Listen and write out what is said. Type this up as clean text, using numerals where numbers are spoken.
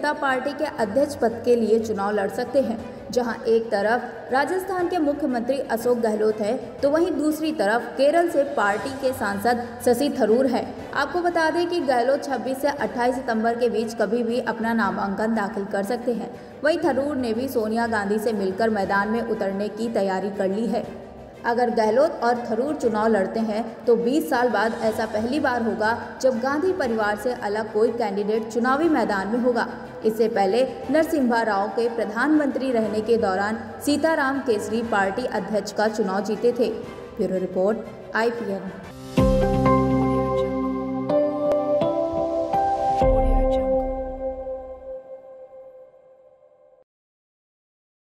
जनता party के अध्यक्ष पद के लिए चुनाव लड़ सकते हैं। जहां एक तरफ राजस्थान के मुख्यमंत्री अशोक गहलोत है तो वहीं दूसरी तरफ केरल से पार्टी के सांसद शशि थरूर है। आपको बता दें कि गहलोत 26 से 28 सितंबर के बीच कभी भी अपना नामांकन दाखिल कर सकते हैं। वहीं थरूर ने भी सोनिया गांधी से मिलकर मैदान में उतरने की तैयारी कर ली है। अगर गहलोत और थरूर चुनाव लड़ते हैं तो 20 साल बाद ऐसा पहली बार होगा जब गांधी परिवार से अलग कोई कैंडिडेट चुनावी मैदान में होगा। इससे पहले नरसिम्हा राव के प्रधानमंत्री रहने के दौरान सीताराम केसरी पार्टी अध्यक्ष का चुनाव जीते थे। Bureau report IPN।